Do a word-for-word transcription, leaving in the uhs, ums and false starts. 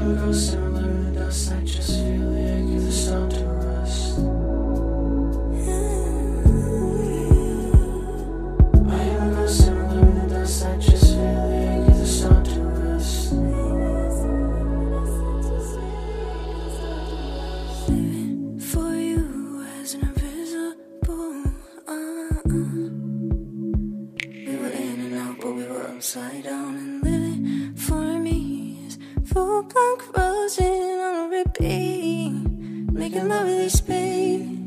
ever go similar to dust? I just feel the ache of the stone to rust. I ever go similar to dust? I just feel the ache of the stone to rust. Living for you as an invisible. Uh-uh. We were in and out, but we were upside down. And living for me is full blown corrosion on a repeat, making love with these space.